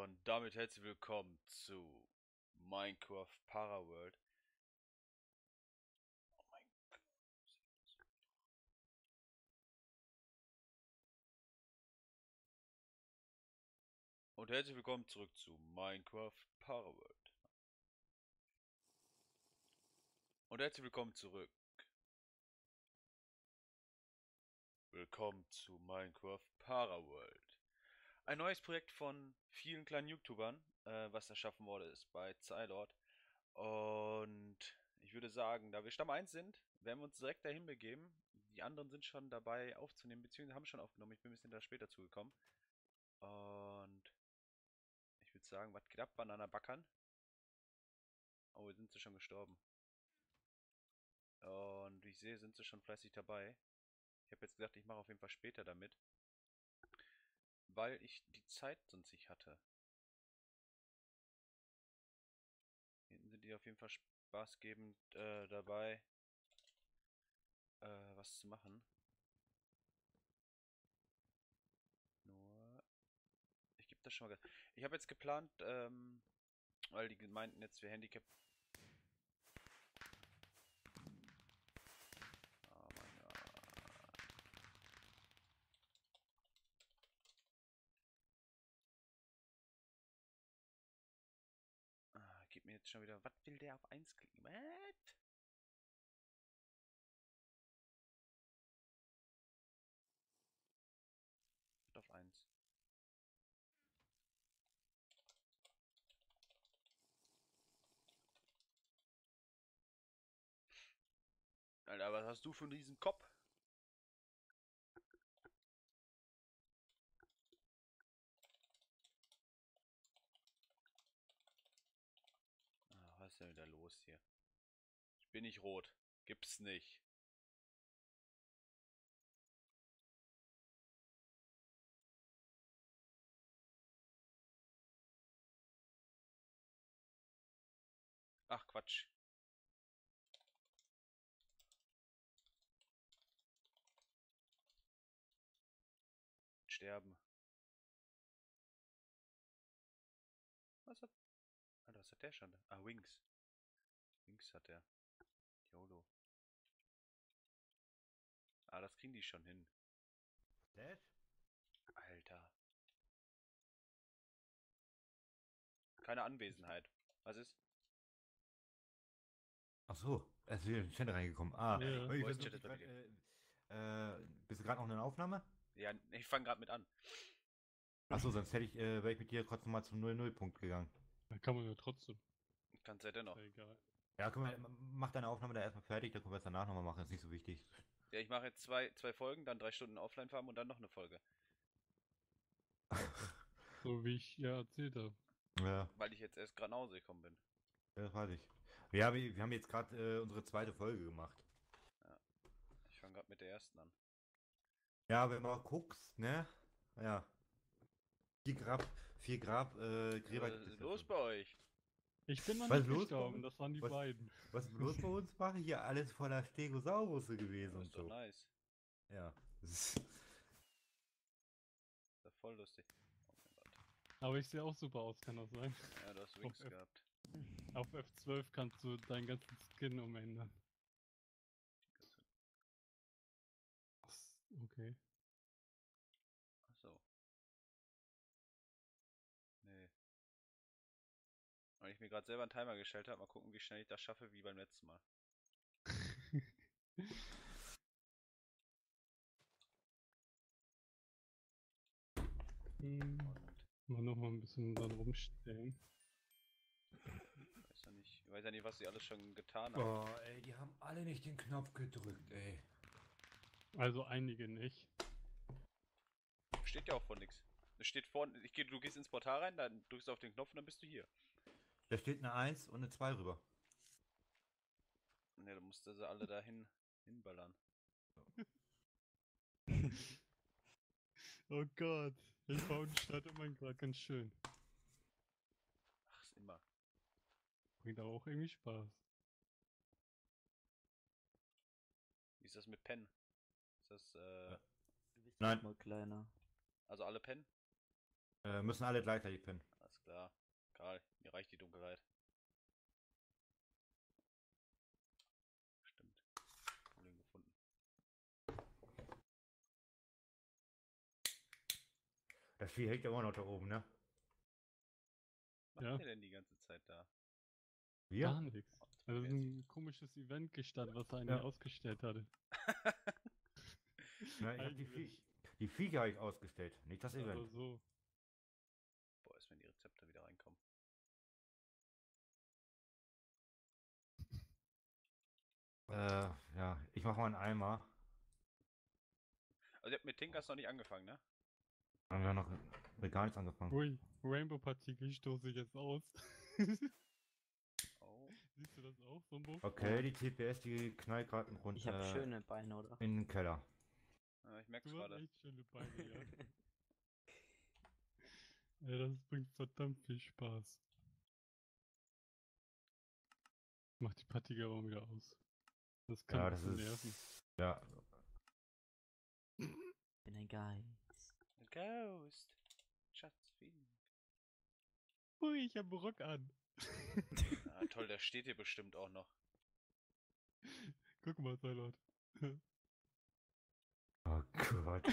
Und damit herzlich willkommen zu Minecraft Paraworld. Oh mein Gott. Und herzlich willkommen zurück zu Minecraft Paraworld. Und herzlich willkommen zurück. Willkommen zu Minecraft Paraworld. Ein neues Projekt von vielen kleinen YouTubern, was erschaffen wurde, ist bei Zylord. Und ich würde sagen, da wir Stamm 1 sind, werden wir uns direkt dahin begeben. Die anderen sind schon dabei aufzunehmen, beziehungsweise haben schon aufgenommen. Ich bin ein bisschen da später zugekommen. Und ich würde sagen, was geht ab, Banana Backern? Oh, sind sie schon gestorben. Und wie ich sehe, sind sie schon fleißig dabei. Ich habe jetzt gedacht, ich mache auf jeden Fall später damit. Weil ich die Zeit sonst nicht hatte. Hinten sind die auf jeden Fall spaßgebend dabei, was zu machen. Nur, ich gebe das schon mal. Ich habe jetzt geplant, weil die meinten jetzt für Handicap. Oh mein Gott. Gib mir jetzt schon wieder. Was will der auf 1 klicken? Was? Auf 1. Alter, was hast du für einen riesen Kopf? Was ist denn wieder los hier? Ich bin nicht rot. Gibt's nicht. Ach, Quatsch. Sterben. Was hat... Alter, was hat der schon? Ah, Wings. Wings hat der. YOLO. Ah, das kriegen die schon hin. Flash? Alter. Keine Anwesenheit. Was ist? Ach so, er ist wieder in den Chat reingekommen. Ah, Ja, die Ja. ich Voice-Chat versuche ist dich bei mir gegangen. bist du gerade noch in der Aufnahme? Ja, ich fange gerade mit an. Ach so, sonst wäre ich mit dir trotzdem mal zum 0-0-Punkt gegangen. Da kann man ja trotzdem. Kannst ja Ist ja dennoch. egal. Ja, mach deine Aufnahme da erstmal fertig, dann können wir es danach nochmal machen, ist nicht so wichtig. Ja, ich mache jetzt zwei Folgen, dann 3 Stunden Offline-Farm und dann noch eine Folge. So wie ich ja erzählt habe. Ja, Weil ich jetzt erst gerade nach Hause gekommen bin. das weiß ich. Ja, wir haben jetzt gerade unsere zweite Folge gemacht. Ja. Ich fange gerade mit der ersten an. Ja, wenn man guckst, ne? Ja. Vier Gräber Was gibt es ist los dafür. bei euch? Ich bin noch Was nicht ist los bei gestorben, uns? das waren die Was, beiden. was ist los bei uns, Bach? Hier alles voller Stegosaurusse gewesen Ja, und ist doch so. nice. Ja. Ist doch voll lustig. Oh mein Gott. Aber ich sehe auch super aus, kann das sein? Ja, du hast Auf, Wings F gehabt. auf F12 kannst du deinen ganzen Skin umändern. Okay. Achso. Nee. Weil ich mir gerade selber einen Timer gestellt habe. Mal gucken, wie schnell ich das schaffe, wie beim letzten Mal. Und Mal nochmal ein bisschen dann rumstellen. ich weiß ja nicht, was sie alles schon getan haben. Oh, ey, die haben alle nicht den Knopf gedrückt, ey. Also einige nicht. Steht ja auch vor nichts. Es steht vorne, du gehst ins Portal rein, dann drückst du auf den Knopf und dann bist du hier. Da steht eine 1 und eine 2 rüber. Ne, du musst sie alle dahin hinballern. Oh Gott, ich verunstaltet mein gerade ganz schön. Ach, ist immer. Bringt aber auch irgendwie Spaß. Wie ist das mit Pen? Ist das, Gewicht Nein. wird mal kleiner. also alle Pen? Müssen alle gleichzeitig pennen. Alles Da, Karl, mir reicht die Dunkelheit. Stimmt. Problem gefunden. Das Vieh hängt ja immer noch da oben, ne? Was Ja. macht ihr denn die ganze Zeit da? Wir? Gar nichts. Oh, das Also macht es mir ist jetzt- ein komisches Event gestartet, was er eigentlich Ja. ausgestellt hatte. Ne, ich hab Eigentlich. die Viecher habe ich ausgestellt, nicht das Aber Event. so. Boah, erst wenn die Rezepte wieder reinkommen. Ja, ich mach mal einen Eimer. Also ihr habt mit Tinkers noch nicht angefangen, ne? Haben wir noch mit gar nichts angefangen. Ui, Rainbow-Partikel stoße ich jetzt aus. Oh. Siehst du das auch, Sumbo? Okay, Ja. die TPS, die knallt gerade Ich habe schöne Beine, oder? in den Keller. Ja, ich merk's Du hast gerade. echt schöne Beine, ja. Ja, das bringt verdammt viel Spaß. Mach die Partikel aber wieder aus. Das kann Ja, ein das bisschen ist. nerven. Ja, Bin ein Geist. A Ghost. Schatzfink. Ui, ich hab einen Rock an. Ah, toll, der steht hier bestimmt auch noch. Guck mal, Sailor. oh Gott.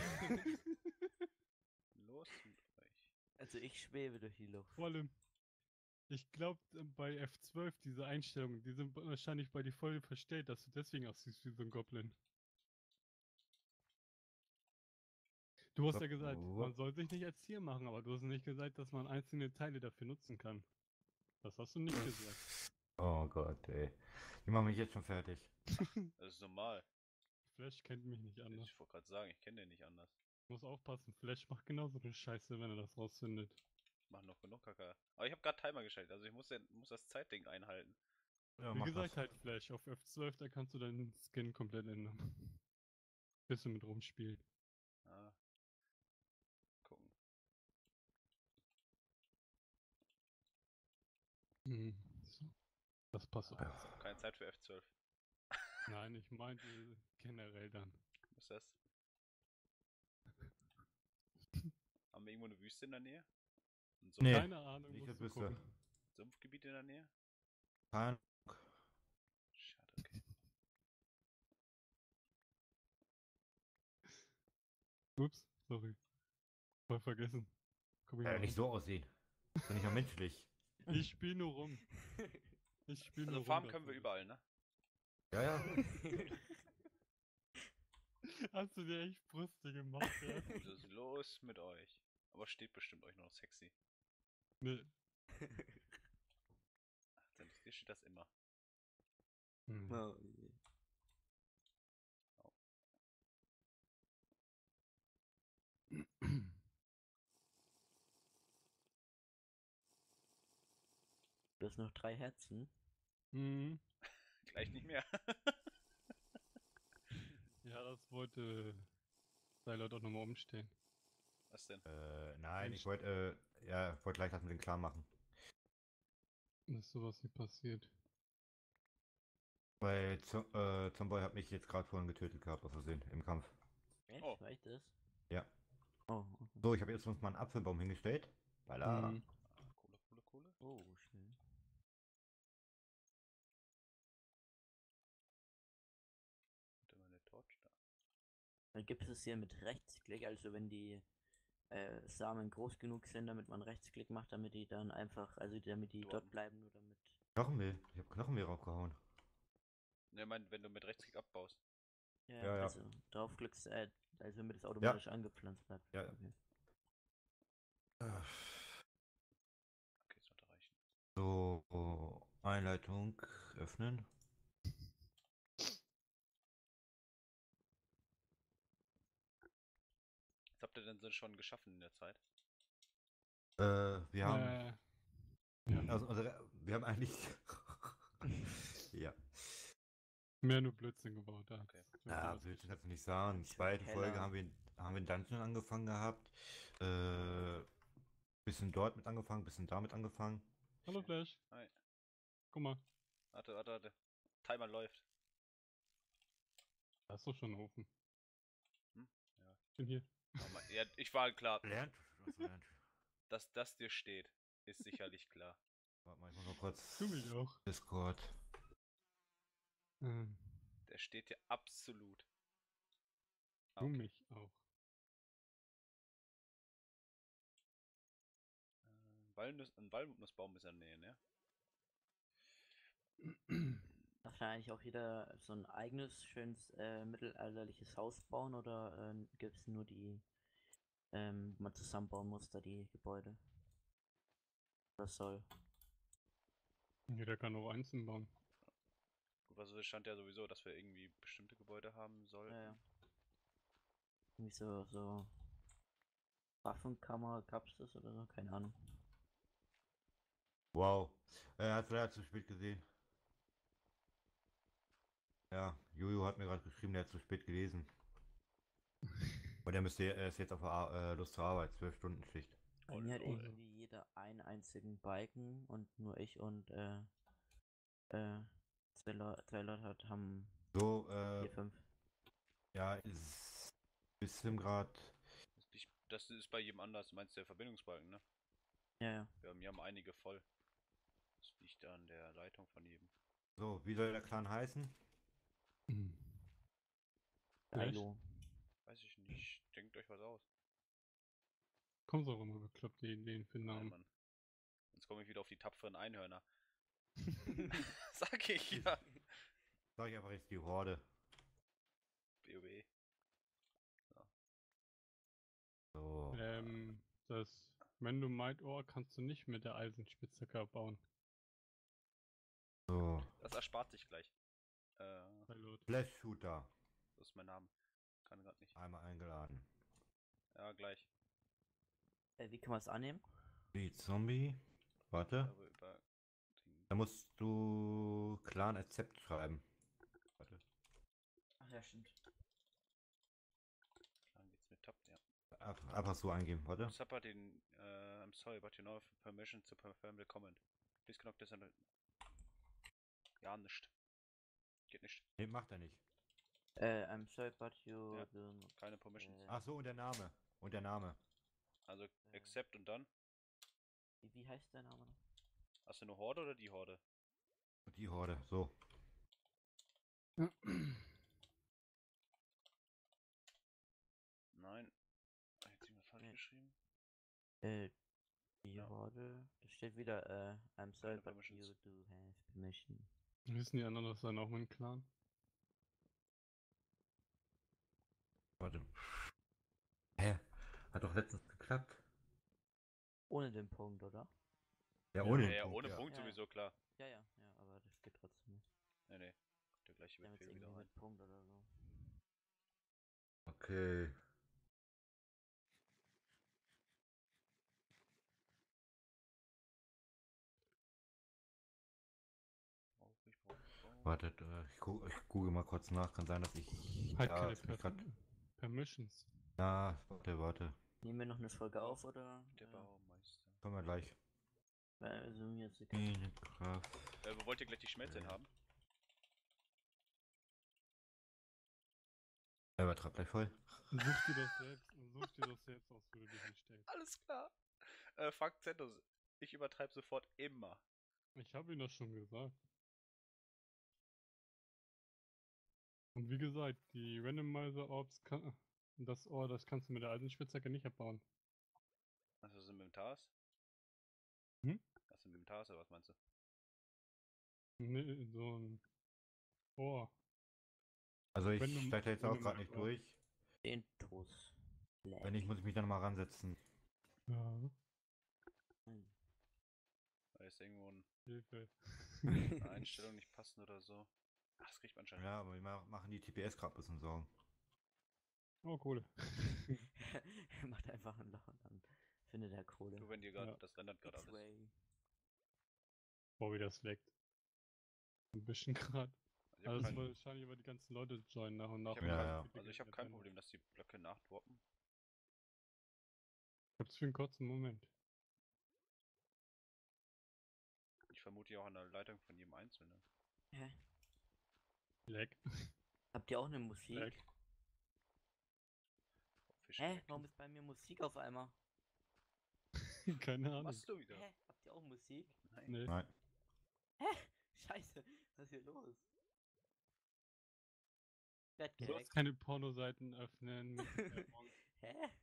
Los mit euch. Also ich schwebe durch die Luft. Vor allem, ich glaube, bei F12 diese Einstellungen, die sind wahrscheinlich bei dir voll verstellt, dass du deswegen aussiehst wie so ein Goblin. Du hast ja gesagt, man soll sich nicht als Tier machen, aber du hast nicht gesagt, dass man einzelne Teile dafür nutzen kann. Das hast du nicht gesagt. Oh Gott, ey. Die machen mich jetzt schon fertig. Das ist normal. Flash kennt mich nicht anders. Ich wollte gerade sagen, ich kenne den nicht anders. Muss aufpassen, Flash macht genauso eine Scheiße, wenn er das rausfindet. Ich mache noch genug Kacke. Aber ich habe gerade Timer geschaltet, also ich muss das Zeitding einhalten. Ja, Wie mach gesagt, das. halt Flash, auf F12, da kannst du deinen Skin komplett ändern. Bisschen mit rumspielen. Ah. Gucken. So. Das passt auch. Keine Zeit für F12. Nein, ich meinte generell dann. Was ist das? Haben wir irgendwo eine Wüste in der Nähe? Ein Nee. Keine Ahnung, Nicht musst das du Wüste. gucken. Sumpfgebiet in der Nähe? Kein. Schade, okay. Ups, sorry. Voll vergessen. Guck ich mal Nicht an. so aussehen. Das ist doch nicht mal menschlich. Ich spiel nur rum. Ich spiel nur Also rum. farmen das können wir ist- überall, ne? Ja, ja. Hast du dir echt Brüste gemacht, ja? Also ist los mit euch. Aber steht bestimmt euch noch sexy. Nee. Ach, dir steht das immer. Hm. Oh, du hast noch 3 Herzen. Mhm. Gleich nicht mehr. Ja, das wollte Silot auch nochmal umstellen. Was denn? Nein, ich wollte gleich das mit dem klar machen. Dass sowas nicht passiert. Weil Zomboy hat mich jetzt gerade vorhin getötet gehabt, aus Versehen, im Kampf. Echt? Oh. War ich das? Ja. Oh, okay. So, ich habe jetzt uns mal einen Apfelbaum hingestellt. Voilà. Mhm. Ah, Kohle. Oh, schön. Und immer eine Torch da. Dann gibt es hier mit Rechtsklick, also wenn die Samen groß genug sind, damit man Rechtsklick macht, damit die dann einfach, also damit die Dornen. dort bleiben, nur damit. Knochenmehl. Ich habe Knochenmehl raufgehauen. Ne, wenn du mit Rechtsklick abbaust. Ja, Ja, ja. also draufklickst, also damit es automatisch angepflanzt bleibt. Ja. Okay. Okay, das sollte reichen. So, Einleitung öffnen. Was habt ihr denn so schon geschaffen in der Zeit? Wir haben. Ja. Also, wir haben eigentlich. ja. Mehr nur Blödsinn gebaut, da. Okay. Ja, Blödsinn kannst du nicht sagen. In der zweiten Keller. Folge haben wir einen Dungeon angefangen gehabt. Bisschen dort mit angefangen, bisschen damit angefangen. Hallo Flash. Hi. Guck mal, Warte. Timer läuft. da ist doch schon ein Ofen. Hm? Ja. Ich bin hier. Oh Mann, ja, ich war klar, Lernt. dass das dir steht. Ist sicherlich klar. Warte mal, ich muss mal kurz. Du mich auch. Discord. Ähm, Der steht dir absolut. Du Okay. mich auch. Ein Walnussbaum ist in der Nähe, ne? Darf da eigentlich auch jeder so ein eigenes, schönes mittelalterliches Haus bauen oder gibt es nur die, wo man zusammenbauen muss, da die Gebäude? Das soll. Jeder kann auch einzeln bauen. Gut, also es stand ja sowieso, dass wir irgendwie bestimmte Gebäude haben sollten. Ja, ja. Irgendwie so Waffenkammer gab's das oder so? Keine Ahnung. Wow. Er hat leider zu spät gesehen. Ja, Jojo hat mir gerade geschrieben, der hat zu spät gelesen. Und er ist jetzt auf der Lust zur Arbeit, 12-Stunden-Schicht. Oh, Bei mir hat lol. irgendwie jeder einen einzigen Balken und nur ich und zwei Leute haben So, 4, 5. ja, ist bisschen gerade. Das ist bei jedem anders. Du meinst der Verbindungsbalken, ne? Ja, ja. Wir haben einige voll. Das liegt an der Leitung von jedem. So, wie soll der Clan heißen? Vielleicht Geilo. Weiß ich nicht. Denkt euch was aus. kommt auch immer bekloppte Ideen für Nein, Namen. Mann. Jetzt komme ich wieder auf die tapferen Einhörner. Sag ich ja. Sag ich einfach jetzt die Horde. BOB. So. Das Randomite-Ohr kannst du nicht mit der Eisenspitzhacke bauen. So. Das erspart sich gleich. Pilot. Flash Shooter. Das ist mein Name. Kann grad nicht. Einmal eingeladen. Ja, gleich. Wie kann man es annehmen? Wie Zombie. Warte. Aber über den Da musst du Clan Accept schreiben. Warte. Ach ja, stimmt. Plan geht's mit Tab, ja. Einfach so eingeben, warte. Supper den, I'm sorry, but you know have permission to confirm the comment. Please connect this and... Ja, nicht. Geht nicht. Nee, macht er nicht. I'm sorry, but you Ja. will not. Keine permissions. Ach so, und der Name. Und der Name. Also accept und dann? Wie heißt der Name noch? Hast du eine Horde oder die Horde? Und die Horde. So. Nein. Jetzt jemand falsch Nee. geschrieben. Die Ja. Horde. Da steht wieder, I'm sorry, Keine but you permissions. do have permission. Wissen die anderen, dass dann auch mein Clan? Warte. Hä? Hat doch letztens geklappt. Ohne den Punkt, oder? Ja, Ja. ohne Ja, den ja, Punkt, ohne ja. Punkt Ja, ja. sowieso, klar. Ja, ja, ja, aber das geht trotzdem nicht. Nee. Der gleiche Wir haben jetzt Befehl wieder irgendwie rein. mit Punkt oder so. Okay. Brauch. Wartet, ich google mal kurz nach. Kann sein, dass ich. Halt Ja, keine dass mich grad, Permissions. na, warte. Nehmen wir noch eine Folge auf oder? Der Baumeister. Kommen wir gleich. Also mir ist egal. Minecraft. Wo wollt ihr gleich die Schmelze hin haben? Übertrag gleich voll. Such dir das selbst aus, wo du dich hinstellst. Alles klar. Fakt Zentus. Ich übertreibe sofort immer. Ich habe ihm das schon gesagt. Und wie gesagt, die Randomizer Orbs das Ohr, das kannst du mit der Eisenspitzhacke nicht abbauen. Hast du das Inventars? Hm? Hast du Inventars oder was meinst du? Nee, so ein Ohr. Also ich Wenn du- steige da jetzt wenn auch du gerade mal nicht brauchst. durch. Intus. Wenn nicht, muss ich mich dann mal ransetzen. Ja, Da ist irgendwo Hilfe. eine Einstellung nicht passen oder so. Ach, das kriegt man schon. Ja, aber wir machen die TPS gerade ein bisschen Sorgen. Oh, Kohle. Macht einfach ein Loch und dann findet er Kohle. Nur wenn dir gerade, Ja. das rendert gerade alles. X-Ray. Boah, wie das leckt. Ein bisschen gerade. Ich hab Also es kein, wahrscheinlich über die ganzen Leute joinen nach und nach. hab und Ja, dann ja. wird die also ich habe Gegner kein werden. Problem, dass die Blöcke nachdroppen. Ich hab's für einen kurzen Moment. Ich vermute ja auch an der Leitung von jedem Einzelnen. Hä? Leck. Habt ihr auch eine Musik? Leck. Fisch Hä? lecken. Warum ist bei mir Musik auf einmal? Keine Ahnung. Machst du wieder? Hä? Habt auch Musik? Nee. Nein. Hä? Scheiße, was ist hier los? Werd Du sollst gehackt. keine Pornoseiten öffnen mit Werbung. Hä?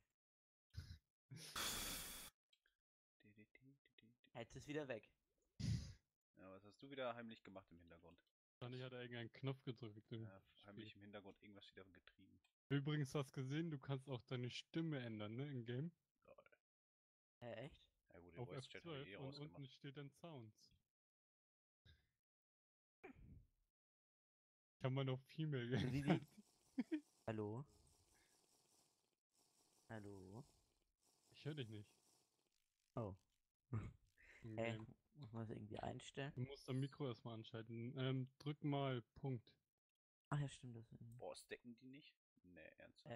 Jetzt ist wieder weg. Ja, was hast du wieder heimlich gemacht im Hintergrund? Wahrscheinlich hat er irgendeinen Knopf gedrückt. Im Ja, heimlich Spiel. im Hintergrund irgendwas wieder getrieben. Übrigens hast gesehen, du kannst auch deine Stimme ändern, ne, im Game. Hä, echt? Ja gut, den Auf Voice-Chat habe ich F12 und rausgemacht. unten steht dann Sounds. Ich habe mal noch Female Wie? geändert. Hallo? Hallo? Ich höre dich nicht. Oh. Im Hä? Game. Muss man das irgendwie einstellen? Du musst dein Mikro erstmal anschalten. Drück mal Punkt. Ach ja, stimmt das. Boah, stacken die nicht? Nee, ernsthaft.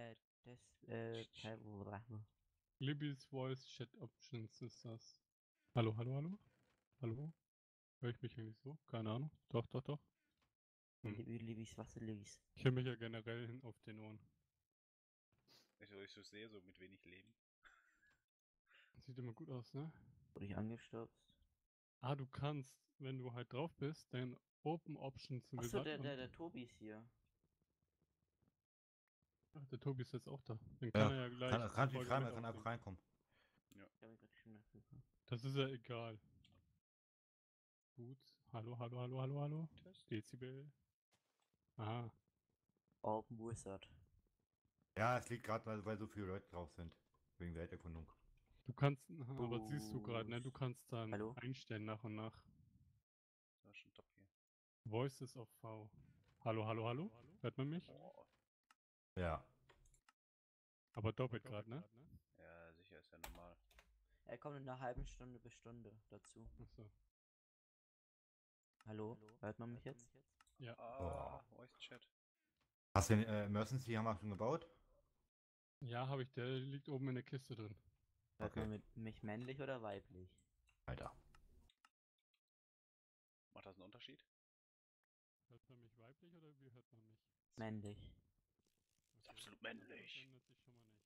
Das, Libby's Voice Chat Options ist das. Hallo, hallo, hallo? Hallo? Höre ich mich eigentlich so? Keine Ahnung. Doch, doch, doch. Libis, was Libis? Ich höre mich ja generell hin auf den Ohren. Ich so sehe, so mit wenig Leben. Sieht immer gut aus, ne? Wurde ich angestopft? Ah, du kannst, wenn du halt drauf bist, dann Open Options Achso, gesagt der Tobi ist hier. Ach, der Tobi ist jetzt auch da. Dann kann er ja gleich. Kann die sich Folge rein, mit er kann einfach aufnehmen. reinkommen. Ich habe gerade geschrieben, dass wir- Das ist ja egal. Gut. Hallo, hallo, hallo, hallo, hallo. Test. Dezibel. Aha. Open Wizard. Ja, es liegt gerade, weil so viele Leute drauf sind. Wegen Welterkundung. Du kannst, aber siehst du gerade, ne? Du Boost. kannst dann Hallo? einstellen nach und nach. Das war schon top hier. Voices auf V. Hallo, hallo, hallo? Hört man mich? Boah. Ja. Aber doppelt gerade, ne? Ja, sicher ist ja normal. Er kommt in einer halben Stunde bis Stunde dazu. Achso. Hallo? Hört man mich jetzt? Ja. Ah, Voice-Chat. Hast du den Emergency Hammer schon gebaut? Ja, habe ich. Der liegt oben in der Kiste drin. Hört Okay. man mich männlich oder weiblich? Alter. Macht das einen Unterschied? Hört man mich weiblich oder wie hört man mich? Männlich. Ist absolut Das männlich. ändert sich schon mal nicht.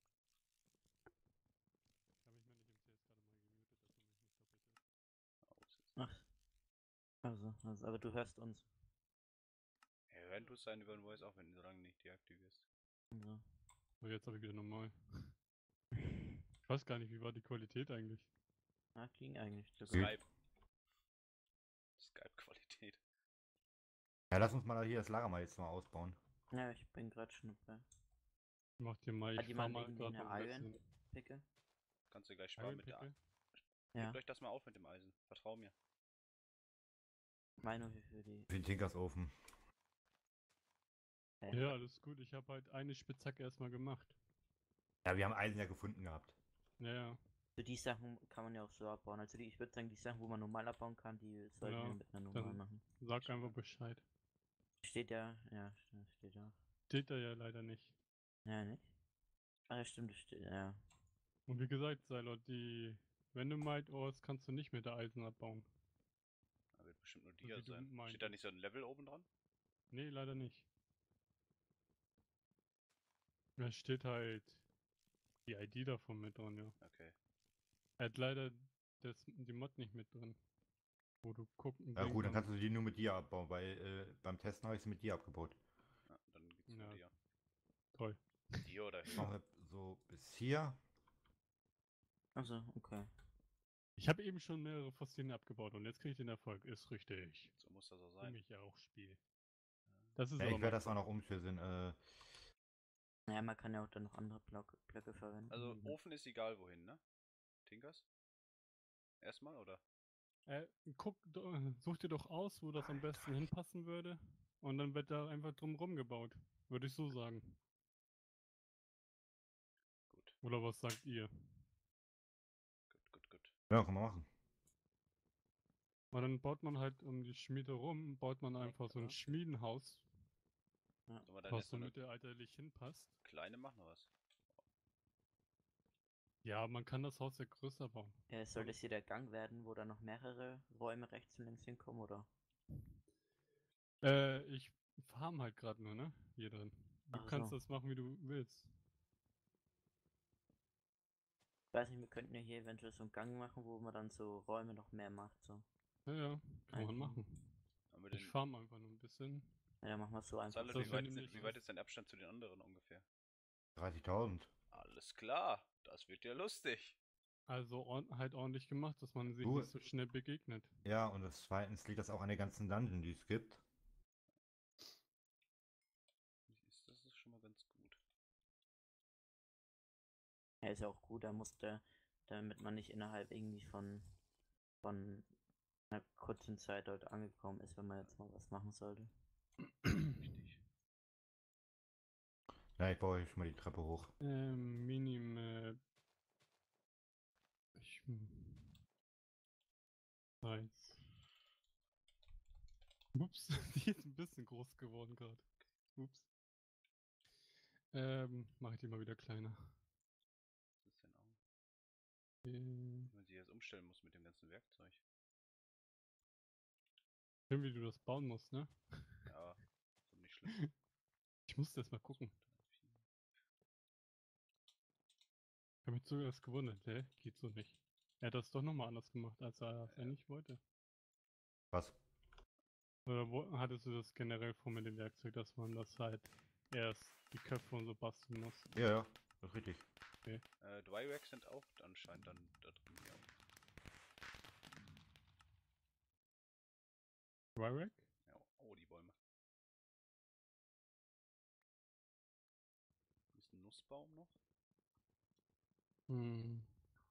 Ich habe mich mal nicht im CS gerade mal gemutet, dass man mich nicht doppelt hört. Oh, ist jetzt- Ach. Also, aber du hörst uns. Ja, hören tust du einen über den Voice auch, wenn du solange nicht deaktivierst. Also. So, jetzt habe ich wieder normal. Ich weiß gar nicht, wie war die Qualität eigentlich? Ja, ging eigentlich. Skype. Skype-Qualität. Ja, lass uns mal hier das Lager mal jetzt mal ausbauen. Ja, ich bin gerade schon dabei. Macht ihr mal, Hat ich fahr jemand mal irgendwie gerade eine noch ein Iron bisschen. Picke? Kannst du gleich sparen mit der. Iron-Picke? Ja. Gebt euch das mal auf mit dem Eisen. Vertrau mir. Meine für die. Für den Tinkersofen. Ja, alles gut. Ich habe halt eine Spitzhacke erstmal gemacht. Ja, wir haben Eisen ja gefunden gehabt. Ja, ja. So die Sachen kann man ja auch so abbauen. Also ich würde sagen, die Sachen, wo man normal abbauen kann, die sollten Ja, wir mit einer normal dann- machen. Sag einfach Bescheid. Steht ja, steht ja. Steht da ja leider nicht. Ja, nicht? Ah, ja, stimmt, das steht, ja. Und wie gesagt, Seilot, die Venomite Ores kannst du nicht mit der Eisen abbauen. Da wird bestimmt nur wie dir du sein. meintest. Steht da nicht so ein Level oben dran? Nee, leider nicht. Da steht halt die ID davon mit drin, ja. Okay. Er hat leider die Mod nicht mit drin. Wo du gucken Ja sehen gut, dann kannst du die nur mit dir abbauen, weil beim Testen habe ich sie mit dir abgebaut. Ja, dann geht's Ja. nur dir. Toll. Dir oder hier? Machen wir so bis hier. Also, okay. Ich habe eben schon mehrere Fossilien abgebaut und jetzt kriege ich den Erfolg. Ist richtig. So muss das auch Für sein. mich ja auch Spiel. Das ist Ja, aber ich werde mal das auch noch umschlüsseln. Naja, man kann ja auch dann noch andere Blöcke verwenden. Also die- Ofen ist egal wohin, ne? Tinkers? Erstmal oder? Such dir doch aus, wo das am besten hinpassen würde. Und dann wird da einfach drum gebaut. Würde ich so sagen. Gut, Oder was sagt ihr? gut. Ja, kann man machen. Und dann baut man halt um die Schmiede rum, baut man einfach so ein Lecker. Schmiedenhaus, Sollen wir dann was jetzt so noch eine mittelalterlich hinpasst. kleine machen oder was? Ja, man kann das Haus ja größer bauen. Soll das hier der Gang werden, wo dann noch mehrere Räume rechts und links hinkommen, oder? Ich farm halt gerade nur, ne? Hier drin. Du Ach kannst so. das machen, wie du willst. Ich weiß nicht, wir könnten ja hier eventuell so einen Gang machen, wo man dann so Räume noch mehr macht. So. Ja, kann man Einfach. machen. Haben wir Ich den. farm einfach nur ein bisschen. Ja, dann machen wir so einfach. Salle, Das wie wäre weit, ist, nämlich wie weit ist dein Abstand zu den anderen ungefähr? 30.000. Alles klar, das wird ja lustig. Also halt ordentlich gemacht, dass man sich Du- nicht so schnell begegnet. Ja, und das zweitens liegt das auch an den ganzen Dungeon, die es gibt. Das ist schon mal ganz gut. Ja, ist ja auch gut, damit man nicht innerhalb irgendwie von einer kurzen Zeit dort angekommen ist, wenn man jetzt mal was machen sollte. Richtig. Ja, ich baue hier schon mal die Treppe hoch. Minimap. Nice. Ups, die ist ein bisschen groß geworden gerade. Ups. Mache ich die mal wieder kleiner. Was ist denn auch? Äh, Wenn man sich jetzt umstellen muss mit dem ganzen Werkzeug. Schön, wie du das bauen musst, ne? Ja, so nicht schlimm. Ich muss das mal gucken. Ich habe mich sogar erst gewundert, geht so nicht. Er hat das doch nochmal anders gemacht, als er es eigentlich wollte. Was? Oder hattest du das generell vor mit dem Werkzeug, dass man das halt erst die Köpfe und so basteln muss? Ja, ja, das ist richtig. Dry-Racks sind auch anscheinend dann da drin. Ja. Dryrack? Ja, oh, die Bäume. Hier ist ein Nussbaum noch. Hm.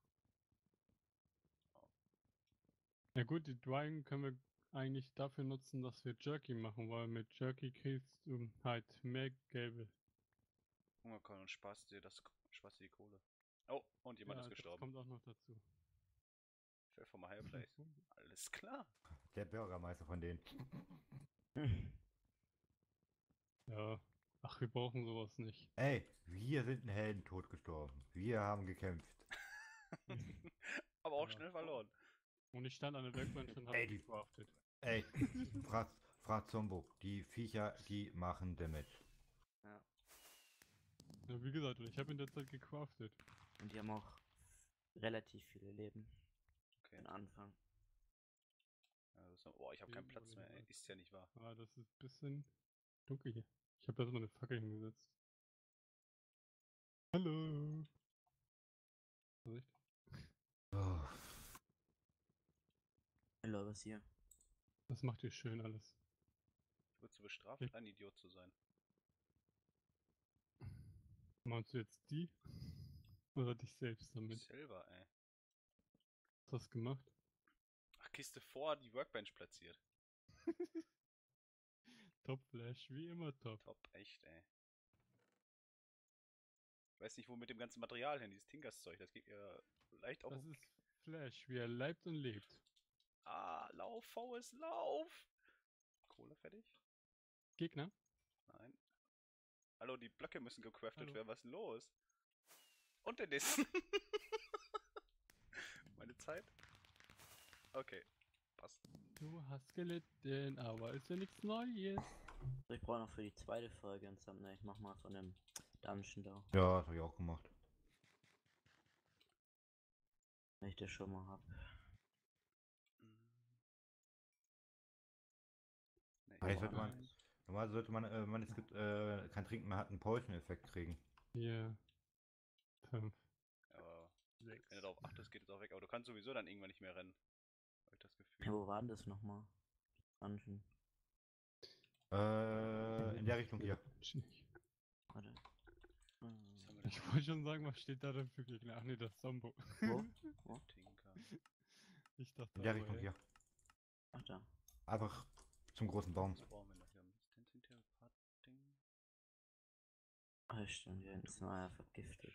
Ja gut, die Drying können wir eigentlich dafür nutzen, dass wir Jerky machen, weil mit Jerky kriegst du halt mehr gelbe. Hungerkorn und sparst dir die Kohle. Oh, und jemand Ja, ist das gestorben. kommt auch noch dazu. Fell from a higher place. Alles klar. Der Bürgermeister von denen. Ja. Ach, wir brauchen sowas nicht. Ey, wir sind einen Heldentod gestorben. Wir haben gekämpft. Aber auch Ja. schnell verloren. Und ich stand an der Werkbank und Ey, habe die- gecraftet. Ey, frag Zombo. Die Viecher, die machen Damage. Ja, wie gesagt, ich habe in der Zeit gecraftet. Und die haben auch relativ viele Leben. Okay. Am Anfang. Oh, ich habe keinen Leben Platz oder mehr, ey. was? Ist ja nicht wahr. Ah, das ist ein bisschen dunkel hier. Ich habe da so eine Fackel hingesetzt. Hallo. Vorsicht. Oh, Hallo, was hier? Das macht ihr schön alles. Wurdest du bestraft, ein Idiot zu sein? Meinst du jetzt die? Oder dich selbst damit? Silber, ey. Hast du das gemacht? Ach, Kiste vor die Workbench platziert. Top Flash, wie immer top. Top, echt, ey. Ich weiß nicht, wo mit dem ganzen Material hin, dieses Tinkers-Zeug, das geht ja leicht auf. Das ist Flash, wie er leibt und lebt. Ah, Lauf, VS, Lauf! Kohle fertig? Gegner? Nein. Hallo, die Blöcke müssen gecraftet Hallo. werden, was ist denn los? Und den nächsten. Meine Zeit? Okay, passt. Du hast gelitten, aber ist ja nichts Neues. So, ich brauche noch für die zweite Folge ein Thumbnail. Ich mach mal von dem Dungeon da, ja, das habe ich auch gemacht. wenn ich das schon mal hab. Nee, Eigentlich ich sollte mach man- nicht. Normalerweise sollte man, wenn man es gibt, kein Trinken mehr hat, einen Poison-Effekt kriegen. Hier. 5, Aber 6. wenn du darauf achtest, geht es auch weg. Aber du kannst sowieso dann irgendwann nicht mehr rennen. Hab ich das Ja, Gefühl. wo war denn das nochmal? Dungeon. In der Richtung hier. Warte. Was haben wir denn? Ich wollte schon sagen, was steht da denn für Gegner? Ach nee, das ist Zombo. Wo? Wo? Tinker. Ich dachte In der aber, Richtung ey. hier. Ach da. Einfach zum großen Baum. Was brauchen wir noch hier? Ding. Ah, stimmt, wir sind ja vergiftet.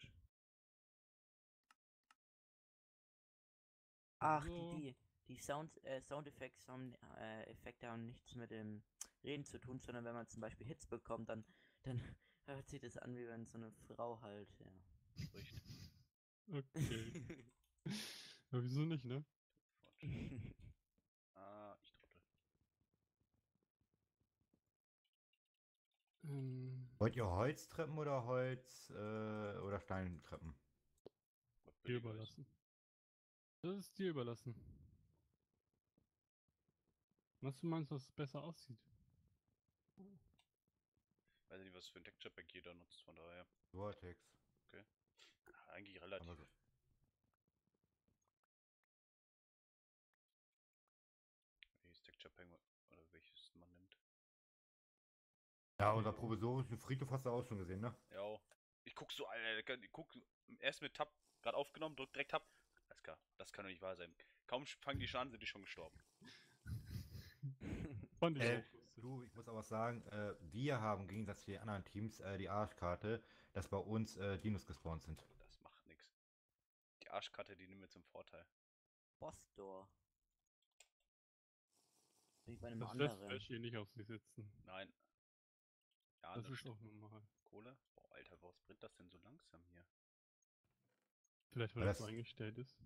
Ach, So. die Soundeffekte Effekte haben nichts mit dem Reden zu tun, sondern wenn man zum Beispiel Hits bekommt, dann hört sich das an, wie wenn so eine Frau halt, ja. Spricht. Okay. Aber wieso nicht, ne? Ah, ich trottel. Ähm, Wollt ihr Holztreppen oder oder Steintreppen? Was Dir Überlege euch. überlassen. Das ist dir überlassen. Was du meinst, was besser aussieht? Weiß nicht, was für ein Texture-Pack jeder nutzt, von daher. Vortex. Eigentlich relativ. Aber so. Welches Texture-Pack oder welches man nimmt. Ja, unser provisorischen Friedhof hast du auch schon gesehen, ne? Ja, ich guck so, Alter, ich guck erst mit Tab, gerade aufgenommen, drück direkt Tab. Alles klar, das kann doch nicht wahr sein. Kaum fangen die schon an, sind die schon gestorben. Fand ich Äh, auch lustig. Du, ich muss aber sagen, wir haben im Gegensatz zu den anderen Teams die Arschkarte, dass bei uns Dinos gespawnt sind. Das macht nix. Die Arschkarte, die nehmen wir zum Vorteil. Bossdor. Wie bei einem Das lässt anderen. Flash hier nicht auf sich sitzen. Nein. Ja, Das nichts. ist auch normal. Kohle? Boah, Alter, warum brennt das denn so langsam hier? Vielleicht, weil Aber das so das- eingestellt ist.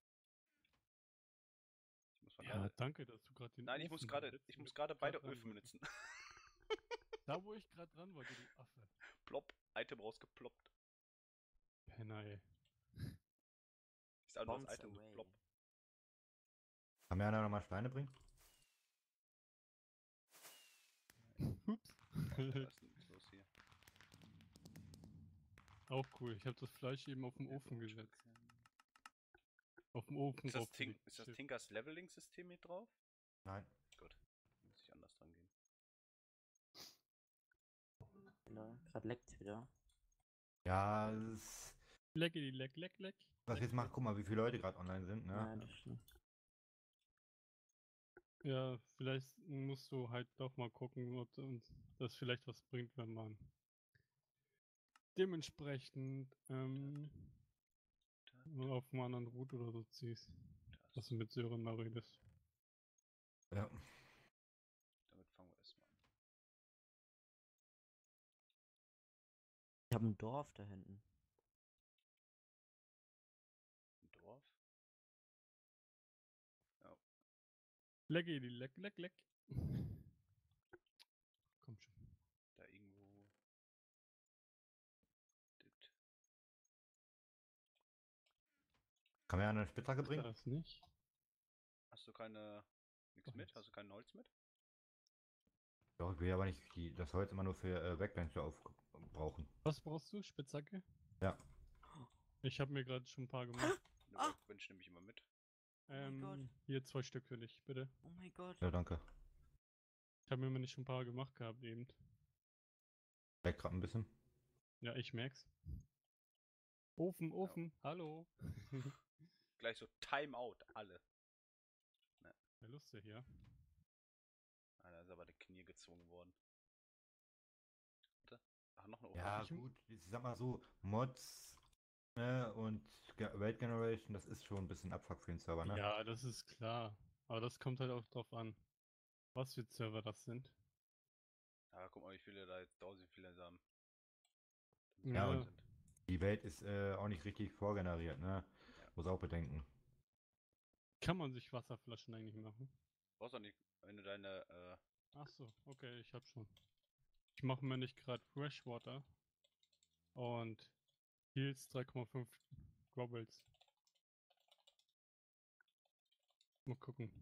Ich muss mal Ja, gerade. danke, dass du gerade den Nein, ich Ofen muss benutzt, gerade wo ich beide grad dran Öfen wollte. benutzen. Da, wo ich gerade dran wollte, du Affe. Plopp, Item rausgeploppt. Penner, ey. Ist einfach das Bombs Item so away. plopp. Kann mir einer nochmal Steine bringen? Ups. Was ist denn los hier? Auch cool. Ich habe das Fleisch eben auf den Ofen gesetzt. Auf dem Ofen Ist das, draufgelegt. ist das Shit. Tinkers Leveling-System mit drauf? Nein. Gut. Muss ich anders dran gehen. Gerade leckt's wieder. Ja, das, Leckidi, leck, leck, leck. was wir jetzt machen, guck mal, wie viele Leute gerade online sind, ne? Ja, das stimmt. Ja, vielleicht musst du halt doch mal gucken, ob uns das vielleicht was bringt, wenn man dementsprechend auf einen anderen Route oder so ziehst. Dass du mit Sören mal redest. Ja. Damit fangen wir erstmal an. Ich habe ein Dorf da hinten. Ein Dorf? Leckidi, leck, leck, leck. Komm schon. Da irgendwo. Dit. Kann mir einer eine Spitzhacke bringen? Das nicht. Hast du keine. Nix Doch mit? nichts. Hast du kein Holz mit? Doch, ich will aber nicht das Holz immer nur für Backbencher brauchen. Was brauchst du? Spitzhacke? Ja. Ich habe mir gerade schon ein paar gemacht. Eine Ah! Workbench nehme ich immer mit. mein Gott. Hier 2 Stück für dich, bitte. Oh mein Gott. Ja, danke. Ich habe mir immer nicht schon ein paar gemacht gehabt eben. Leckt gerade ein bisschen. Ja, ich merk's. Ofen, hallo. Gleich so Timeout, alle. Ja, lustig, ja. Ah, da ist aber der Knie gezwungen worden. Warte. Ach, noch eine Ofen. Ja, gut, ich sag mal so, Mods und Raid Generation, das ist schon ein bisschen Abfuck für den Server, ne? Ja, das ist klar. Aber das kommt halt auch drauf an, was für Server das sind. Ja, guck mal, wie viele da jetzt 1000 viele haben. Ja, Ja. und die Welt ist auch nicht richtig vorgeneriert, ne? Ja. Muss auch bedenken. Kann man sich Wasserflaschen eigentlich machen? Brauchst doch nicht, wenn du deine, Ach so, okay, ich hab schon. Ich mache mir nicht gerade Freshwater und Heals 3,5 Gobbles. Mal gucken.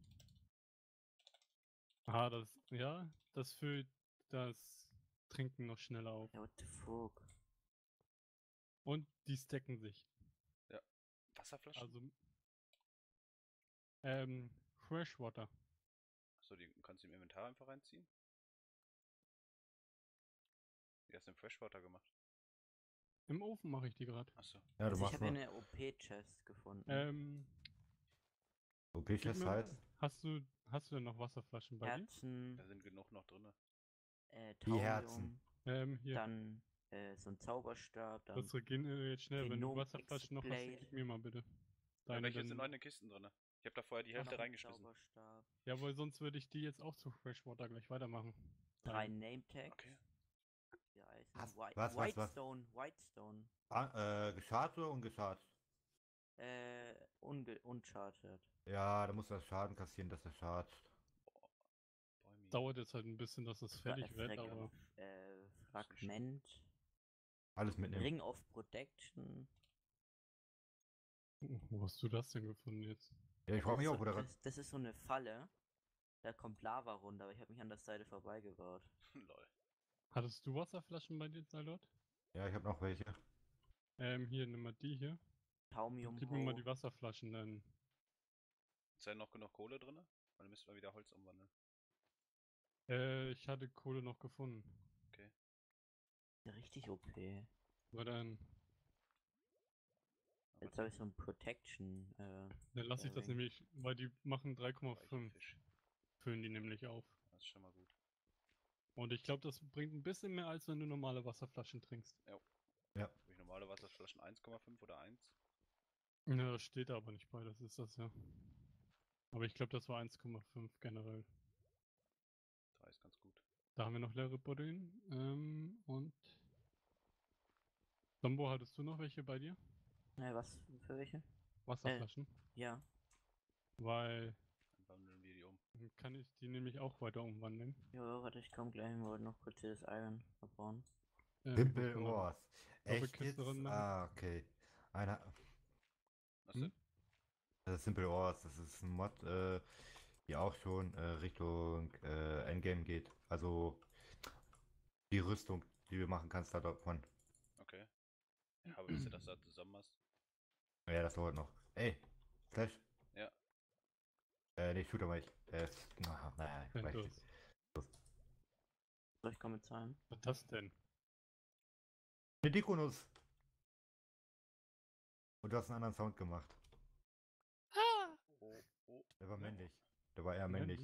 Ah, das füllt das Trinken noch schneller auf. Ja, what the fuck? Und die stacken sich. Wasserflaschen? Also, Freshwater. Achso, die kannst du im Inventar einfach reinziehen? Wie hast du denn Freshwater gemacht? Im Ofen mache ich die gerade. Achso. Ja, du Also ich machst habe hier mal eine OP-Chest gefunden. OP Gib Chest mir- halt. Hast du denn noch Wasserflaschen bei Herzen, Da sind genug noch drin. Die Herzen. Thaumium, dir? Hier. dann so ein Zauberstab, dann Das regeneriert schnell. Wenn du Venom Wasserflaschen noch hast, dann X-Blade. gib mir mal bitte. Ja, Deine welche dann- sind noch in den Kisten drin? Ich habe da vorher die noch Hälfte ein reingeschmissen. Zauberstab, Ja, weil sonst würde ich die jetzt auch zu Freshwater gleich weitermachen. 3 Dann- Name-Tags, Okay. 4 Eisen, Was? Whitestone, Geschart oder ungeschart? uncharted. Ja, da musst du das Schaden kassieren, dass er schadet. Bäumi. Dauert jetzt halt ein bisschen, dass es fertig wird, aber Fragment, Alles mitnehmen. Ring of Protection, Wo hast du das denn gefunden jetzt? Ja, ich Das frage ist mich so, auch, wo der gerade. das ist so eine Falle. Da kommt Lava runter, aber ich habe mich an der Seite vorbeigebaut. Lol. Hattest du Wasserflaschen bei dir, Salot? Ja, ich habe noch welche. Hier, nimm mal die hier. Und gib mir mal die Taumium-Ho. Wasserflaschen dann. Ist da noch genug Kohle drin? Weil dann müssten wir wieder Holz umwandeln. Ich hatte Kohle noch gefunden. Okay. Ja, richtig OP. Aber dann Aber Jetzt habe ich so ein Protection. dann lasse ich das Ring. nämlich, weil die machen reicher 3,5. Fisch. Füllen die nämlich auf. Das ist schon mal gut. Und ich glaube, das bringt ein bisschen mehr, als wenn du normale Wasserflaschen trinkst. Ja. Habe ich normale Wasserflaschen 1,5 oder 1? Ja, das steht da aber nicht bei, das ist das ja. Aber ich glaube, das war 1,5 generell. 3 ist ganz gut. Da haben wir noch leere Buddeln. Und Sambo, hattest du noch welche bei dir? Was für welche? Wasserflaschen? Ja. Weil Dann wandeln wir die um. dann kann ich die nämlich auch weiter umwandeln. Jo, warte, ich komm gleich. Wir wollten noch kurz hier das Iron abbauen. Simple kann man Ores. Echt Doppelkiste jetzt? drin machen. Ah, okay. Einer. Was Hm? denn? Das ist Simple Ores. Das ist ein Mod, die auch schon Richtung Endgame geht. Also die Rüstung, die du machen kannst davon. Okay. Ja, aber bis du das da zusammen hast. Ja, das dauert noch. Ey, Flash. Ja. Nee, shoot aber nicht. Naja, ich weiß Ventus. nicht. Soll ich kommen mit Zahlen? Was ist das denn? Eine Dikonus. Und du hast einen anderen Sound gemacht. Oh, oh. Der war männlich. Der war eher männlich.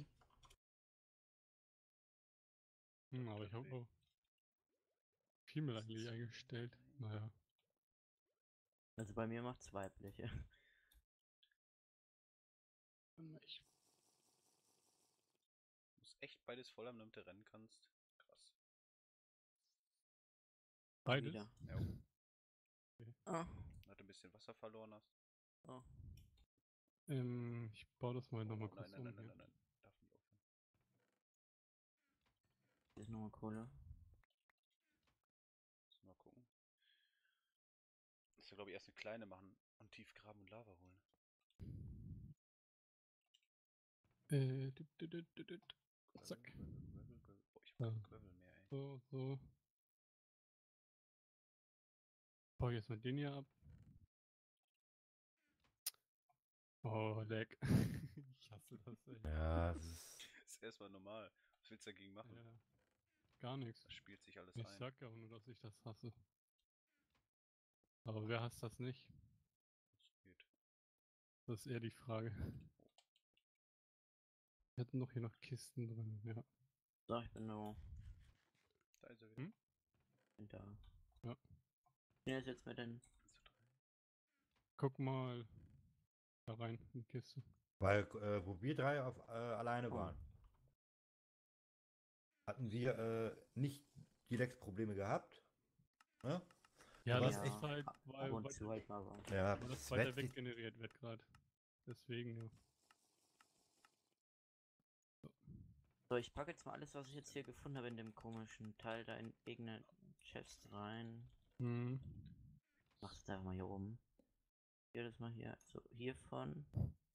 Aber ich habe auch Female eigentlich eingestellt. Naja. Also bei mir macht's weibliche. Ich Du musst echt beides voll haben, damit du rennen kannst. Krass. beides? Wieder. Ja. Ah. Weil du ein bisschen Wasser verloren hast. Oh. Ich baue das mal nochmal Oh, kurz nein, um. nein, nein, hier. nein, nein. Darf nicht aufhören. Hier ist nochmal Kohle. Mal gucken. Ich soll, glaube ich, erst eine kleine machen und tief graben und Lava holen. Zack. Gravel. Boah, ich Ja. hab Gravel mehr, ey. So. Baue jetzt mal den hier ab. Oh, leck. Ich hasse das, ey. Ja, das ist. Ist erstmal normal. Was willst du dagegen machen? Ja. Gar nichts. Das spielt sich alles Ich ein. sag ja auch nur, dass ich das hasse. Aber wer hasst das nicht? Das geht. Das ist eher die Frage. Wir hatten doch hier noch Kisten drin, ja. So, ich bin da. Da ist er wieder. Hm? Bin da. Ja. Ja, ist jetzt mit den. Guck mal da rein in die Kiste. Weil, wo wir drei alleine Oh. waren, hatten wir nicht die Lex-Probleme gehabt. Ne? Ja, Aber das es ist echt- halt, ab weil, und weil, zu halt mal was. Ja, weil das das weiter Wett- weggeneriert wird gerade. Deswegen, ja. So, ich packe jetzt mal alles, was ich jetzt hier gefunden habe, in dem komischen Teil da in irgendeine Chest rein. Hm. Mach's da mal hier oben. Hier das mal hier. So, hiervon.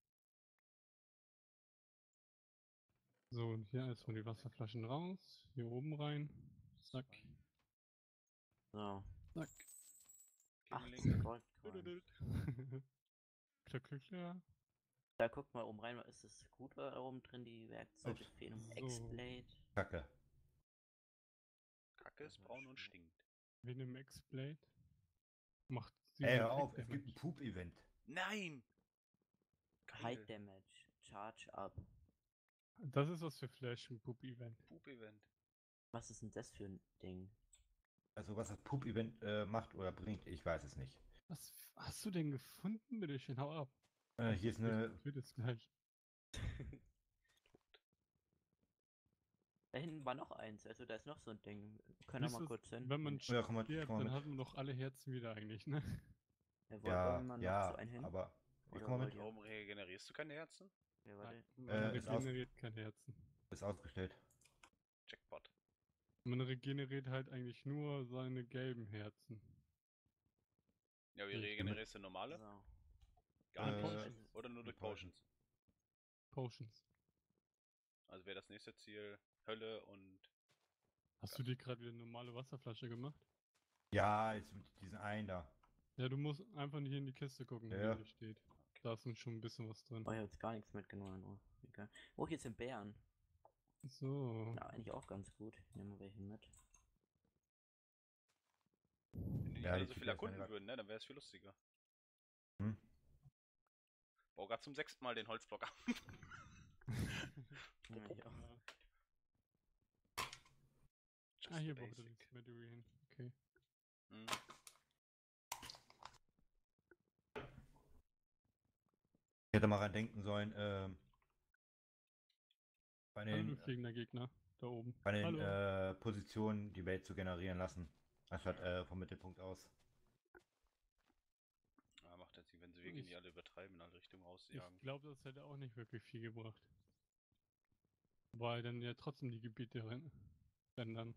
So, und hier erstmal die Wasserflaschen raus. Hier oben rein. Zack. So. Zack. 18 Goldcoin. Klick, klick, ja. Da guckt mal oben rein, ist es gut da oben drin, die Werkzeuge Ups. fehlen. So. X-Blade. Kacke. Kacke ist braun und stinkt. Wie einem X-Blade. Macht Ey, hör 7 auf, Crit es gibt ein Damage. Poop-Event. Nein! High Damage. Charge up. Das ist was für Flash im Poop-Event. Poop-Event. Was ist denn das für ein Ding? Also, was das Poop-Event macht oder bringt, ich weiß es nicht. Was hast du denn gefunden? Bitte schön, hau ab. Hier ist eine. Ich will das gleich. Da hinten war noch eins, also da ist noch so ein Ding. Können wir Siehst mal du, kurz hin. wenn man Ja, komm mal, stirbt, komm mal dann mit. hat man doch alle Herzen wieder eigentlich, ne? Ja, Ja, wollen wir noch ja, so einen hin? aber. Ich Oder komm mal wollt mit. ihr- Warum regenerierst du keine Herzen? Ja, warte. Man ist aus- regeneriert keine Herzen. Ist ausgestellt. Jackpot. Man regeneriert halt eigentlich nur seine gelben Herzen. Ja, wie Ja, ich regenerierst du normale? So. Gar nicht. Potions. Oder nur durch mit Potions. Potions. Potions. Also wäre das nächste Ziel Hölle und. Hast du dir gerade wieder eine normale Wasserflasche gemacht? Ja, jetzt mit diesen einen da. Ja, du musst einfach nicht in die Kiste gucken, Ja. die hier steht. Da ist schon ein bisschen was drin. Oh, ich hab jetzt gar nichts mitgenommen. Oh, egal. Oh, hier sind Bären. So. Ja, eigentlich auch ganz gut. Ich nehme mal welche mit. Wenn die nicht Ja, alle die so viel TPS meine erkunden grad- würden, ne, dann wäre es viel lustiger. Hm? Bau grad zum 6. Mal den Holzblock ab. Ja, ich auch. Ja. Just Ah, hier the braucht er basic. das Smitherean. Okay. Hm. Ich hätte mal ran denken sollen, bei Hallo, du den, fliegender Gegner. Da oben. bei den Hallo. Positionen die Welt zu generieren lassen. Anstatt vom Mittelpunkt aus. Ja, macht jetzt nicht, wenn sie wirklich Ich- nicht alle übertreiben, in alle Richtungen Ich rausjagen. glaube, das hätte auch nicht wirklich viel gebracht. Weil dann ja trotzdem die Gebiete ändern.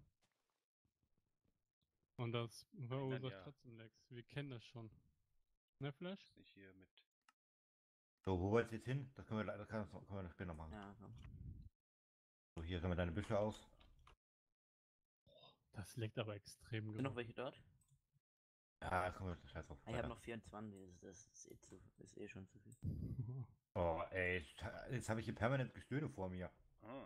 Und das verursacht ja. trotzdem Lags. Wir kennen das schon. Ne, Flash? Ist nicht hier mit. So, wo wollt's jetzt hin? Das können wir, können wir später noch machen. Ja, komm. So, hier sammeln wir deine Büsche aus. Das leckt aber extrem Sind noch genug. welche dort? Ja, kommen wir scheiß drauf. Ah, ich habe weiter. noch 24. Das ist ist eh schon zu viel. Oh, ey, jetzt habe ich hier permanent Gestöhne vor mir. Ah.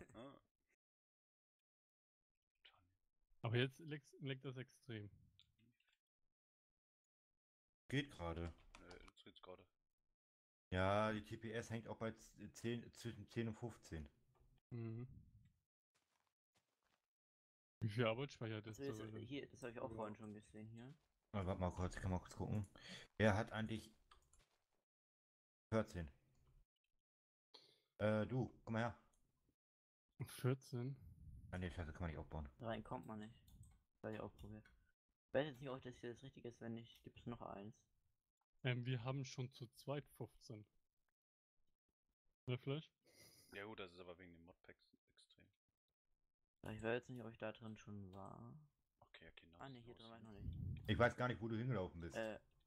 Aber jetzt leckt das extrem. Geht gerade. Jetzt geht's gerade. Ja, die TPS hängt auch bei 10, zwischen 10 und 15. Mhm. Wie viel Arbeitsspeicher hat das? Also jetzt, hier, das habe ich auch Ja. vorhin schon gesehen hier. Warte mal kurz, ich kann mal kurz gucken. Wer hat eigentlich 14? Du, komm mal her. 14? Ah, nee, scheiße, kann man nicht aufbauen. Rein kommt man nicht. Das habe ich auch probiert. Ich weiß jetzt nicht, ob das hier das Richtige ist, wenn nicht, gibt es noch eins. Wir haben schon zu zweit 15. Ne, Flash? Ja gut, das ist aber wegen den Modpacks extrem. Ja, ich weiß jetzt nicht, ob ich da drin schon war. Okay, nice. Ah ne, hier drin war ich noch nicht. Ich weiß gar nicht, wo du hingelaufen bist.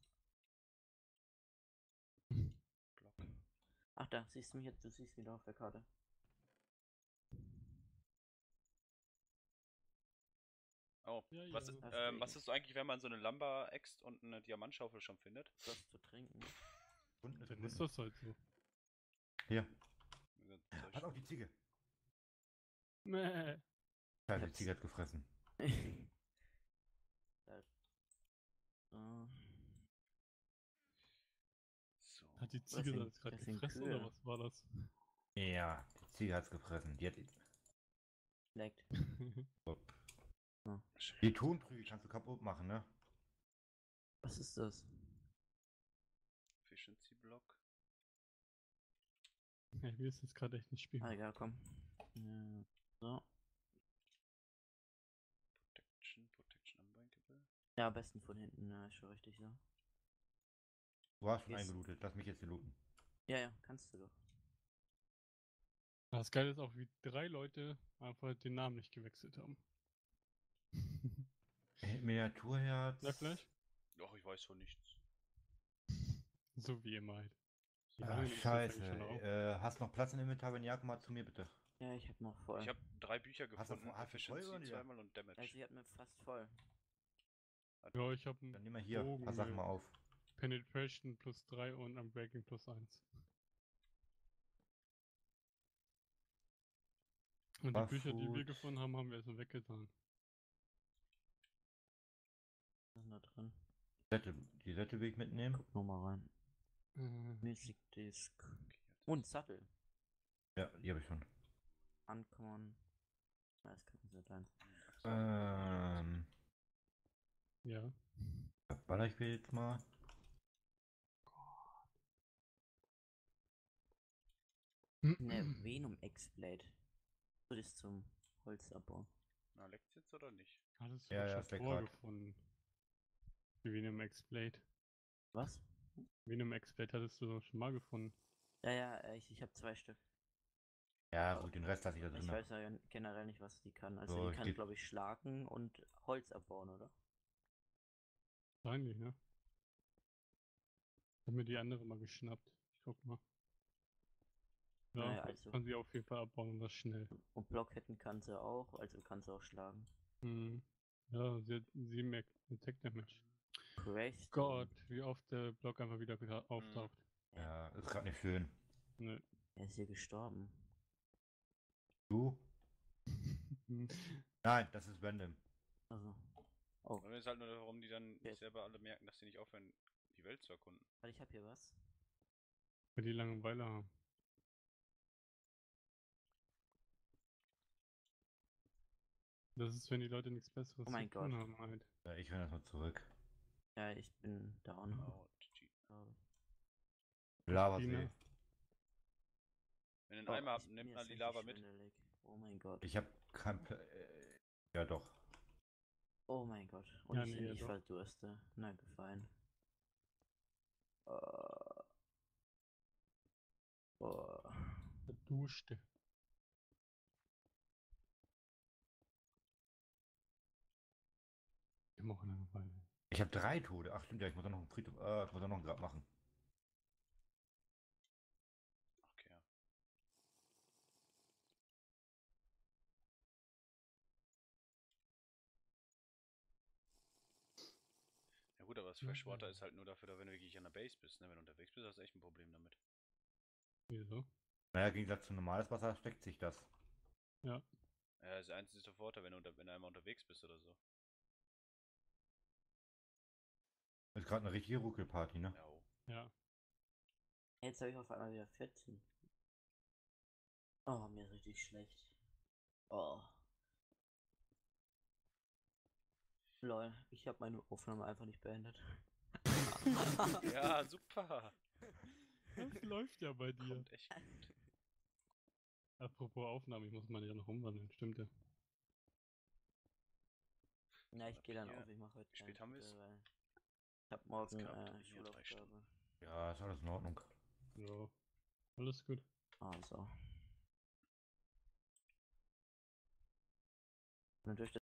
Block. Ach da, siehst du mich jetzt, du siehst wieder auf der Karte. Oh, Ja, was, ja. Hast du was ist eigentlich, wenn man so eine Lumber-Axt und eine Diamantschaufel schon findet? Was zu trinken. Und eine Dann ist Sekunde. das halt so. Hier, Soll ich- pass auf die Ziege. Mäh. Scheiße, die hab's. Ziege hat gefressen. So. So. Hat die Ziege sind- das gerade das sind gefressen Kühe. oder was war das? Ja, die Ziege hat's gefressen. Leckt. Die Tontrüge kannst du kaputt machen, ne? Was ist das? Efficiency Block. Ja, ich will es jetzt gerade echt nicht spielen. Ah, egal, komm. Ja, so. Protection Unbreakable. Ja, am besten von hinten, ja, ist schon richtig so. Du hast schon Ist- eingelootet, lass mich jetzt hier looten. Ja, ja, kannst du doch. Das Geile ist auch, wie 3 Leute einfach den Namen nicht gewechselt haben. Miniaturherz. Na, Flash? Doch, ich weiß von nichts. So wie immer halt. Die Ah, anderen ist das scheiße. eigentlich schon auch. Hast noch Platz im Inventar? Wenn ja, komm mal zu mir bitte. Ja, ich hab noch voll. Ich habe 3 Bücher Hast du gefunden. hast du voll Efficiency oder? zweimal und Damage. Also, ich hab mir fast voll. Ja, ich habe Dann einen nimm mal hier, Bogen pass Sachen mit mal auf. Penetration plus 3 und Unbreaking plus 1. Und die Bücher, die wir Barfoot. gefunden haben, haben wir erstmal weggetan. Was ist denn da drin? Die Sättel will ich mitnehmen. Guck noch mal rein. Music Disc. Und Sattel. Ja, die habe ich schon. Uncommon. Ja, das kann nicht sein. Ja. Baller ich will jetzt mal. Ne, Venom X-Blade. So das zum Holzabbau. Na, leckt's jetzt oder nicht? Hattest du Ja, doch ja, schon ist weg grad. vorgefunden. Die Venom X-Blade. Was? Venom X-Blade hattest du doch schon mal gefunden. Ja, ja, ich hab 2 Stück. Ja, gut, den Rest lasse ich da Ich drin. weiß ja generell nicht, was die kann. Also So, die kann, steht- glaube ich, schlagen und Holz abbauen, oder? Wahrscheinlich, ne? Ich hab mir die andere mal geschnappt. Ich guck mal. Ja, Naja, also. kann sie auf jeden Fall abbauen und das schnell. Und Blockketten kann sie auch, also kann sie auch schlagen. Mhm. Ja, sie hat 7 Attack Damage. Crash. Gott, wie oft der Block einfach wieder auftaucht. Ja, ist gerade nicht schön. Nö. Er ist hier gestorben. Du? Nein, das ist random. Also. Oh, Und es ist halt nur darum, die dann Okay. selber alle merken, dass sie nicht aufhören, die Welt zu erkunden. warte, ich hab hier was. Weil die Langeweile haben. Das ist, wenn die Leute nichts Besseres Oh mein zu tun Gott. haben halt. Ja, ich renn erstmal zurück. Ja, ich bin down. Genau, GG. Lavasee. Dina? Wenn ihr einen Oh, Eimer habt, mir nehmt ist mal die richtig Lava mit. schwindelig. Oh mein Gott. Ich hab kein. Ja, doch. Oh mein Gott. Und Ja, ich, nee, ich doch. verdurste. Na, gefallen. Oh. Verduschte. Immer auch Langeweile. Ich habe 3 Tode. Ach stimmt ja, ich muss auch noch einen Friedhof. Ich muss auch noch ein Grab machen. Okay. Ja gut, aber das Freshwater ist halt nur dafür da, wenn du wirklich an der Base bist. Ne? Wenn du unterwegs bist, hast du echt ein Problem damit. Wieso? Naja, im Gegensatz zu normales Wasser steckt sich das. Ja. Ja, das einzige Vorteil, wenn du einmal unterwegs bist oder so. Ist gerade eine richtige Ruckelparty, ne? Ja, oh. Ja. Jetzt habe ich auf einmal wieder 14. Oh, mir ist richtig schlecht. Oh. Lol, ich habe meine Aufnahme einfach nicht beendet. Ja, super. Das läuft ja bei dir. Kommt echt gut. Apropos Aufnahme, ich muss meine ja noch umwandeln, stimmt ja. Ja, ich gehe dann Hier. auf, ich mache heute Wie spät haben wir's? weil ich habe morgen gehabt, ja, 3 Schulaufgabe. Stunden. Ja, ist alles in Ordnung. Ja. Alles gut. Also. Und durch